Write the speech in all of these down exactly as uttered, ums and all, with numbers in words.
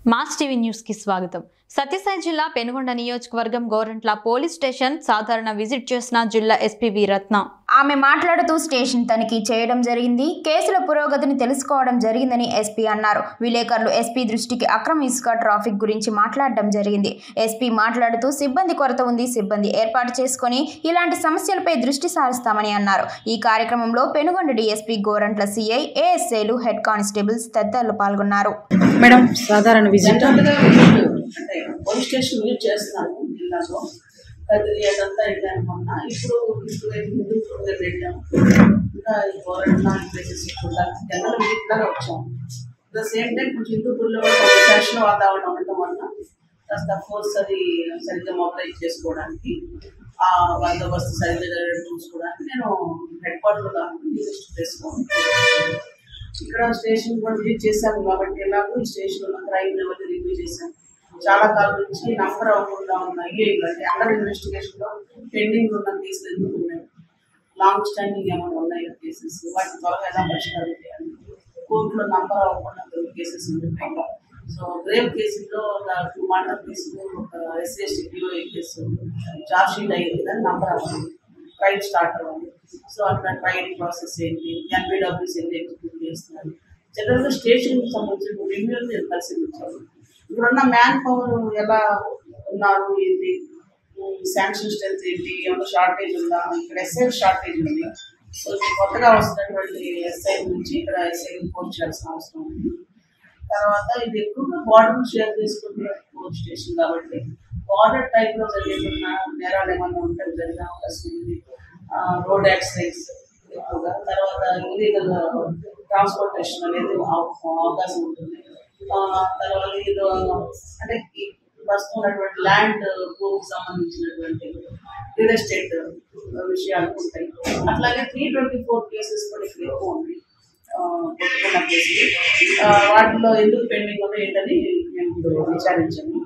Mass TV news కి స్వాగతం. సత్యసాయి జిల్లా పెనుగొండ నియోజకవర్గం గోరంట్ల పోలీస్ స్టేషన్ సాధారణ విజిట్ చేసిన జిల్లా ఎస్పీ వి రత్న. ఆమె మాట్లాడుతూ స్టేషన్ తనిఖీ చేయడం జరిగింది, కేసుల పురోగతిని తెలుసుకోవడం జరిగిందని ఎస్పీ అన్నారు. విలేకరులు ఎస్పీ దృష్టికి అక్రమ ఇసుక ట్రాఫిక్ గురించి మాట్లాడడం జరిగింది. ఎస్పీ మాట్లాడుతూ సిబ్బంది కొరత ఉంది, సిబ్బంది ఏర్పాటు చేసుకుని ఇలాంటి సమస్యలపై దృష్టి సారిస్తామని అన్నారు. ఈ కార్యక్రమంలో పెనుగొండ డీఎస్పీ గోరంట్ల సిఐ, ఏఎస్ఐలు, హెడ్ కానిస్టేబుల్స్ తదితరులు పాల్గొన్నారు. మేడం సాధారణ విజిట్ అంటే పోలీస్ స్టేషన్ విజిట్ చేస్తున్నాను జిల్లాలో. కదిరి అదంతా వెళ్ళాను మొన్న. ఇప్పుడు ఇప్పుడు హిందూపూర్ వెళ్ళాము, ఇంకా గోరంట్ల ప్లేసెస్ కూడా జనరల్ విజిట్ లాగా వచ్చాము. అట్ ద సేమ్ టైం కొంచెం హిందూపూర్లో ఫ్రెష్ వాతావరణం ఉండటం వల్ల కాస్త ఫోర్స్ అది సరిగ్గా మొబైలైజ్ చేసుకోవడానికి, ఆ బందోబస్తు సరిగ్గా చూసుకోవడానికి నేను హెడ్ క్వార్టర్లో కాకుండా లిస్ట్ చేసుకోవాలి. ఇక్కడ స్టేషన్ కూడా విజిట్ చేశాము కాబట్టి ఎలాగో ఈ స్టేషన్ ఉన్న క్రైమ్ లెవెల్ రివ్యూ చేశాము. చాలా కాలం నుంచి నంబర్ అవ్వకుండా ఉన్నాయి, అంటే అండర్ ఇన్వెస్టిగేషన్లో పెండింగ్ ఉన్న కేసులు ఎందుకు ఉన్నాయి, లాంగ్ స్టాండింగ్ ఏమైనా ఉన్నాయి కేసెస్, వాటిని త్వరగా ఎలా పరిష్కారం చేయాలి, కోర్టులో నంబర్ అవ్వకుండా కేసెస్ ఉన్నాయి. సో గ్రేవ్ కేసుల్లో టూ మర్డర్ కేసులు, ఒక SC ST POA case charge sheet అయ్యింది కానీ నంబర్ అవ్వాలి, ట్రైల్ స్టార్ట్ అవ్వాలి. సో అట్లా ట్రైల్ ప్రాసెస్ ఏంటి, ఎన్బిడబ్ల్యూస్ ఏంటి ఎగ్జిక్యూట్ చేస్తున్నారు. జనరల్గా స్టేషన్కి సంబంధించిన రివ్యూ నేను పరిశీలించాను. ఇప్పుడున్న మ్యాన్ పవర్ ఎలా ఉన్నారు, ఏంటి శాంక్షన్ స్ట్రెంత్ ఏంటి, ఏమైనా షార్టేజ్ ఉందా, ఇక్కడ ఎస్ఐ షార్టేజ్ ఉంది. సో కొత్తగా వస్తున్నటువంటి ఎస్ఐ నుంచి ఇక్కడ ఎస్ఐ పోస్ట్ చేయాల్సిన అవసరం ఉంది. తర్వాత ఇది ఎక్కువగా బార్డర్ షేర్ చేసుకుంటున్న పోలీస్ స్టేషన్ కాబట్టి బార్డర్ టైప్లో జరిగేస్తున్న నేరాలు ఏమన్నా ఉంటే జరిగిన అవకాశం ఉంది. రోడ్ యాక్సిడెంట్స్ ఎక్కువగా, తర్వాత ఇల్లీగల్ ట్రాన్స్పోర్టేషన్ అనేది అవకాశం ఉంటుంది. తర్వాత ఇది అంటే ప్రస్తుతం ఉన్నటువంటి ల్యాండ్ భూమికి సంబంధించినటువంటి రియల్ ఎస్టేట్ విషయాలు ఉంటాయి. అట్లాగే త్రీ ట్వంటీ ఫోర్ కేసెస్ కూడా ఇక్కడ ఎక్కువ ఉన్నాయి, కొట్టుకున్న కేసులు. వాటిలో ఎందుకు పెండింగ్ ఉన్నాయి ఏంటని మేము ఇప్పుడు విచారించాము.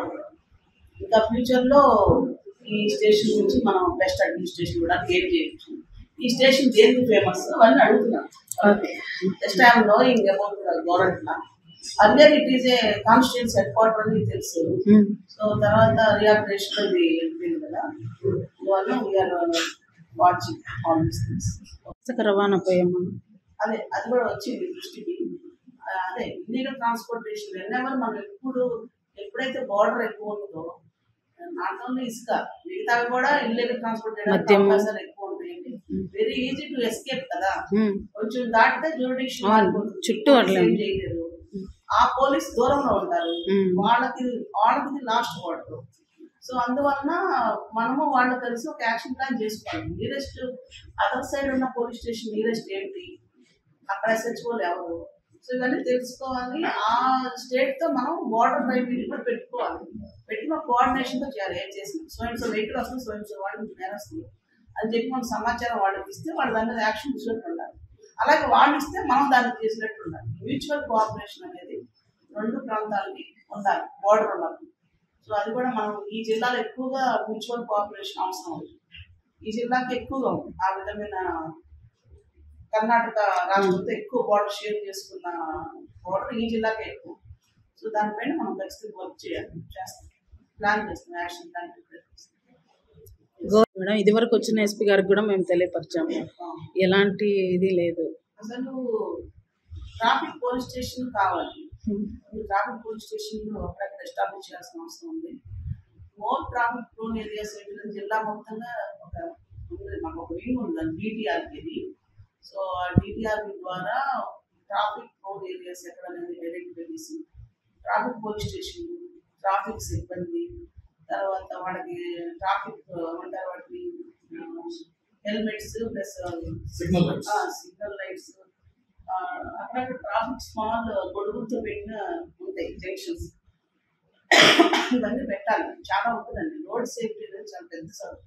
ఇంకా ఫ్యూచర్లో ఈ స్టేషన్ నుంచి మనం బెస్ట్ అడ్మినిస్ట్రేషన్ కూడా గెయిన్ చేయొచ్చు. ఈ స్టేషన్ దేనికి ఫేమస్ అవన్నీ అడుగుతున్నాను. Just I'm knowing about Gorantla. Earlier it is a constituency headquarter అని తెలుసు. సో తర్వాత రియాపరేషన్ అది వెళ్ళిపోయింది కదా, అందువల్ల we are watching all these things. రవాణా పోయాము, అదే అది కూడా వచ్చింది దృష్టికి. అదే ఇల్లీగల్ ట్రాన్స్పోర్టేషన్ ఎన్నెవర్ మనం ఎప్పుడు ఎప్పుడైతే బార్డర్ ఎక్కువ ఉందో నాట్ ఓన్లీ ఇసుక, మిగతావి కూడా ఇల్లీగల్ ట్రాన్స్పోర్ట్ చేయడానికి అవకాశాలు ఎక్కువ ఉంటాయండి. వెరీ ఈజీ టు ఎస్కేప్ కదా, కొంచెం దాటితే జ్యూరిడిక్షన్ చుట్టూ చేయలేరు. ఆ పోలీస్ దూరంలో ఉంటారు, వాళ్ళకి వాళ్ళకి లాస్ట్ బార్డర్. సో అందువలన మనము వాళ్ళు కలిసి ఒక యాక్షన్ ప్లాన్ చేసుకోవాలి. నియరెస్ట్ అదర్ సైడ్ ఉన్న పోలీస్ స్టేషన్ నియరెస్ట్ ఏంటి, అక్కడ ఎస్హెచ్ఓలు ఎవరు, సో ఇవన్నీ తెలుసుకోవాలి. ఆ స్టేట్తో మనం బార్డర్ డ్రైవింగ్ కూడా పెట్టుకోవాలి. పెట్టుకున్న కోఆర్డినేషన్తో చేయాలి. ఏం చేసింది స్వయం సో వెహికల్ వస్తుంది, స్వయం సో వాళ్ళు నేరస్తుంది అని చెప్పి మనం సమాచారం వాళ్ళకి ఇస్తే వాళ్ళు దాని మీద యాక్షన్ ఇచ్చినట్టు ఉండాలి. అలాగే వాళ్ళు ఇస్తే మనం దాన్ని చేసినట్టు ఉండాలి. మ్యూచువల్ కోఆపరేషన్ అనేది రెండు ప్రాంతాలకి ఉండాలి బార్డర్ ఉన్నప్పుడు. సో అది కూడా మనం ఈ జిల్లాలో ఎక్కువగా మ్యూచువల్ కోఆపరేషన్ అవసరం ఉంది. ఈ జిల్లాకి ఎక్కువగా ఉంది ఆ విధమైన. కర్ణాటక రాష్ట్రంతో ఎక్కువ బార్డర్ షేర్ చేసుకున్న బార్డర్ ఈ జిల్లాకే ఎక్కువ. సో దానిపైన మనం ఖచ్చితంగా వర్క్ చేయాలి, చేస్తాం, ప్లాన్ చేస్తాం, యాక్షన్ ప్లాన్ ప్రిపేర్ చేస్తాం. మేడం ఇది వరకు వచ్చిన ఎస్పీ గారికి కూడా మేము తెలియపరిచాము, ఎలాంటి ఇది లేదు. అసలు ట్రాఫిక్ పోలీస్ స్టేషన్ కావాలి. ట్రాఫిక్ పోలీస్ స్టేషన్ అక్కడ ఎస్టాబ్లిష్ చేయాల్సిన అవసరం ఉంది. మోర్ ట్రాఫిక్ ప్రోన్ ఏరియాస్ ఏంటంటే జిల్లా మొత్తంగా ఒక మాకు ఒక వింగ్ ఉందండి డిటిఆర్కి. సో ఆ డిటిఆర్బి ద్వారా ట్రాఫిక్ ప్రోన్ ఏరియాస్ ఎక్కడ అనేది ఐడెంటిఫై చేసి ట్రాఫిక్ పోలీస్ స్టేషన్, ట్రాఫిక్ సిబ్బంది, తర్వాత వాళ్ళకి ట్రాఫిక్ ఉంటారు వాటిని helmets plus signal signal lights, అక్కడ ట్రాఫిక్ స్మాల్ గొడుగులతో పెట్టిన ఉంటాయి జంక్షన్స్, ఇవన్నీ పెట్టాలి. చాలా ఉంటుందండి. రోడ్ సేఫ్టీ అనేది చాలా పెద్ద సబ్జెక్ట్.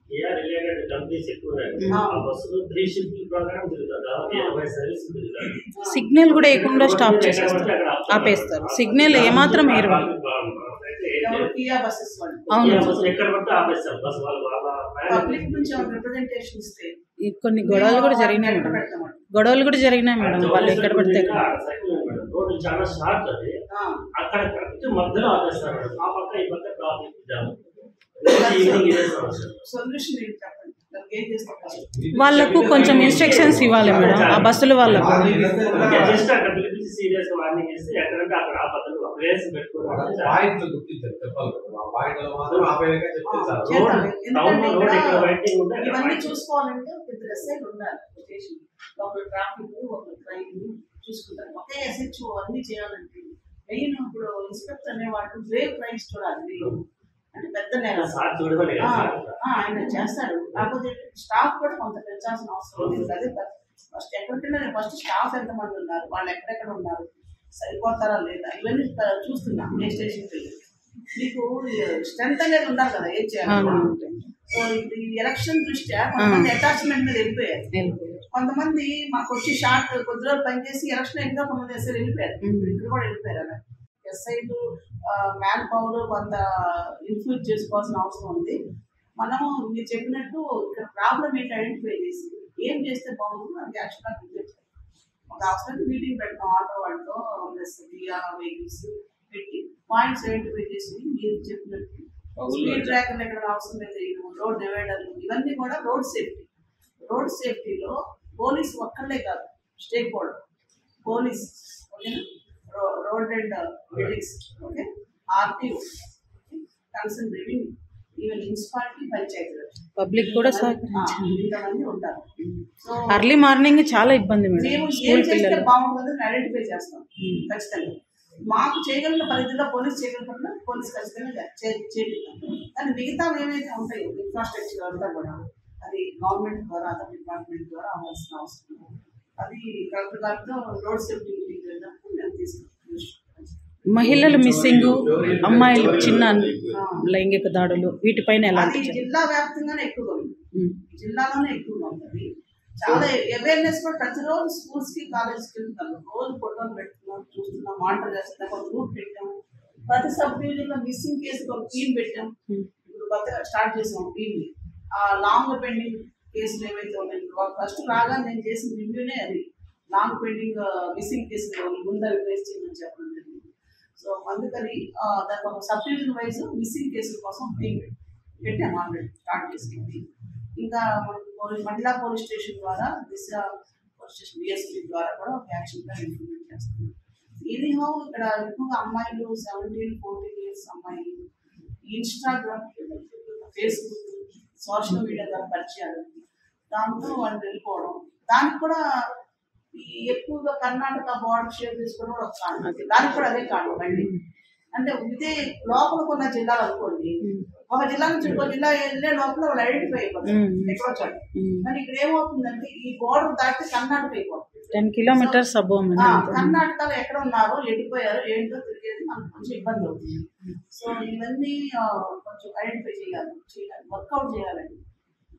సిగ్నల్ కూడా వేయకుండా స్టాప్ చేసేస్తారు, ఆపేస్తారు. సిగ్నల్ ఏమాత్రం వేరు. పబ్లిక్ నుంచి రిప్రజెంటేషన్ ఇస్తే కొన్ని గొడవలు కూడా జరిగినాయి మేడం, గొడవలు కూడా జరిగినాయి మేడం. వాళ్ళు ఎక్కడ పడితే రోడ్డు చాలా షార్ట్ అది, అక్కడ కరెక్ట్ మధ్యలో ఆపేస్తారు మేడం. ఆ పక్క ఈ పక్క ట్రాఫిక్ జామ్. ఈవినింగ్ ఇదే సమస్య. సొల్యూషన్ ఏంటి చెప్పండి. వాళ్ళకు కొంచెం ఇన్స్ట్రక్షన్స్ ఇవ్వాలి మేడం ఆ బస్సుల వాళ్ళకు. జస్ట్ అక్కడ పిలిపించి సీరియస్ వార్నింగ్ ఇస్తే ఎక్కడంటే అక్కడ ఆపదలు ప్లేస్ పెట్టుకోవాలి. ఇవన్నీ చూసుకోవాలంటే ఇద్దరు ఎస్ఐలు ఉండాలి స్టేషన్. ఒక ట్రాఫిక్ ఒక ట్రైన్ చూసుకుంటారు. ఒకే ఎస్హెచ్ఓ అన్ని చేయాలంటే మెయిన్ ఇప్పుడు ఇన్స్పెక్టర్ అనేవాళ్ళు బ్రేక్ రైట్స్ చూడాలి. అంటే పెద్ద నేల ఆయన చేస్తాడు. కాకపోతే స్టాఫ్ కూడా కొంత పెంచాల్సిన అవసరం లేదు. అదే ఫస్ట్ ఎక్కడికైనా ఫస్ట్ స్టాఫ్ ఎంతమంది ఉన్నారు, వాళ్ళు ఎక్కడెక్కడ ఉన్నారు, సరిపోతారా లేదా, ఇవన్నీ చూస్తున్నాం. ఏ స్టేషన్కి వెళ్ళి మీకు స్ట్రెంత్ అనేది ఉండాలి కదా ఏం చేయాలి. సో ఇప్పుడు ఎలక్షన్ దృష్ట్యా కొంతమంది అటాచ్మెంట్ మీద వెళ్ళిపోయారు. కొంతమంది మాకు వచ్చి షార్ట్ కొద్ది రోజులు పనిచేసి ఎలక్షన్ ఇంకా కొంతమంది ఎస్ఐలు వెళ్ళిపోయారు. ఇక్కడ కూడా వెళ్ళిపోయారు. అలా ఎస్ఐలు మ్యాన్ పవర్ కొంత ఇన్ఫ్లూయెన్స్ చేసుకోవాల్సిన అవసరం ఉంది. మనము మీరు చెప్పినట్టు ఇక్కడ ప్రాబ్లం ఏంటి ఐడెంటిఫై చేసి ఏం చేస్తే బాగుంటుందో అది యాక్చువల్గా ప్రిపేర్ చేయాలి. ఒక అవసరం మీటింగ్ పెడతాం ఆటో వాళ్ళతో ప్లస్ వియా వెహికల్స్ పెట్టి పాయింట్స్ ఐడెంటిఫై చేసి మీరు చెప్పినట్టు స్పీడ్ ట్రాకర్లు ఎక్కడ అవసరం అయితే రోడ్ డివైడర్లు ఇవన్నీ కూడా రోడ్ సేఫ్టీ. రోడ్ సేఫ్టీలో పోలీస్ ఒక్కళ్ళే కాదు, స్టేక్ హోల్డర్ పోలీస్, ఓకేనా, road and buildings, okay, RTO, concern revenue, even municipality, panchayati public కూడా ఇంతమంది ఉంటారు. సో అర్లీ మార్నింగ్ చాలా ఇబ్బంది మేడం. మేము ఏం చేస్తే బాగుంటుందని ఐడెంటిఫై చేస్తాం ఖచ్చితంగా. మాకు చేయగలిగిన పరిధిలో పోలీస్ చేయగలిగిన పోలీస్ ఖచ్చితంగా చేపిస్తాం. కానీ మిగతా ఏమైతే ఉంటాయో ఇన్ఫ్రాస్ట్రక్చర్ అంతా కూడా అది గవర్నమెంట్ ద్వారా అదర్ డిపార్ట్మెంట్ ద్వారా అవ్వాల్సిన అవసరం. అది కలెక్టర్ గారితో రోడ్ సేఫ్టీ మీటింగ్ వెళ్ళినప్పుడు మేము తీసుకుంటాం. మహిళలు మిస్సింగ్, అమ్మాయిలు చిన్న లైంగిక దాడులు వీటిపైన ఎలాంటి జిల్లా వ్యాప్తంగానే ఎక్కువగా ఉంది. జిల్లాలోనే ఎక్కువగా ఉంటుంది. చాలా అవేర్నెస్ కూడా ప్రతిరోజు స్కూల్స్ కి కాలేజ్కి వెళ్తాను. రోజు ఫోటోలు పెడుతున్నాం, చూస్తున్నాం, మానిటర్ చేస్తున్నాం, ఒక గ్రూప్ పెట్టాము. ప్రతి సబ్ డివిజన్ లో మిస్సింగ్ కేసు ఒక టీం పెట్టాం. ఇప్పుడు కొత్తగా స్టార్ట్ చేసాం టీం. ఆ లాంగ్ పెండింగ్ కేసులు ఏవైతే ఉన్నాయో ఫస్ట్ రాగానే నేను చేసిన రివ్యూనే అది లాంగ్ పెండింగ్ మిస్సింగ్ కేసులు ముందు అవి ఫేస్ చేయమని చెప్పడం జరిగింది. సో అందుకని దానికి ఒక సబ్ డివిజన్ వైజ్ మిస్సింగ్ కేసుల కోసం టీం పెట్టాము. ఆల్రెడీ స్టార్ట్ చేసింది. ఇంకా మనకు మహిళా పోలీస్ స్టేషన్ ద్వారా దిశ పోలీస్ స్టేషన్ డిఎస్పీ ద్వారా కూడా ఒక యాక్షన్ ప్లాన్ ఇంప్లిమెంట్ చేస్తున్నాం. ఎనీహౌ ఇక్కడ ఎక్కువగా అమ్మాయిలు సెవెంటీన్ ఫోర్టీన్ ఇయర్స్ అమ్మాయిలు ఇన్స్టాగ్రామ్, ఫేస్బుక్, సోషల్ మీడియా ద్వారా పరిచయాలు, దాంతో వాళ్ళు వెళ్ళిపోవడం, దానికి కూడా ఈ ఎక్కువగా కర్ణాటక బార్డర్ షేర్ తీసుకోవడం కూడా ఒక కారణం. దానికి కూడా అదే కారణం అండి. అంటే ఇదే లోపల కొన్న జిల్లాలు అనుకోండి, ఒక జిల్లా నుంచి ఇంకో జిల్లా వెళ్ళే లోపల వాళ్ళు ఐడెంటిఫై అయిపోతుంది ఎక్కడో చోట. కానీ ఇక్కడ ఏమవుతుందంటే ఈ బోర్డర్ దాటి కర్ణాటక అయిపోతుంది. టెన్ కిలోమీటర్స్ కర్ణాటకలో ఎక్కడ ఉన్నారో వెళ్ళిపోయారో ఏంటో తిరిగేది మనకు కొంచెం ఇబ్బంది అవుతుంది. సో ఇవన్నీ కొంచెం ఐడెంటిఫై చేయాలి చేయాలి వర్కౌట్ చేయాలండి.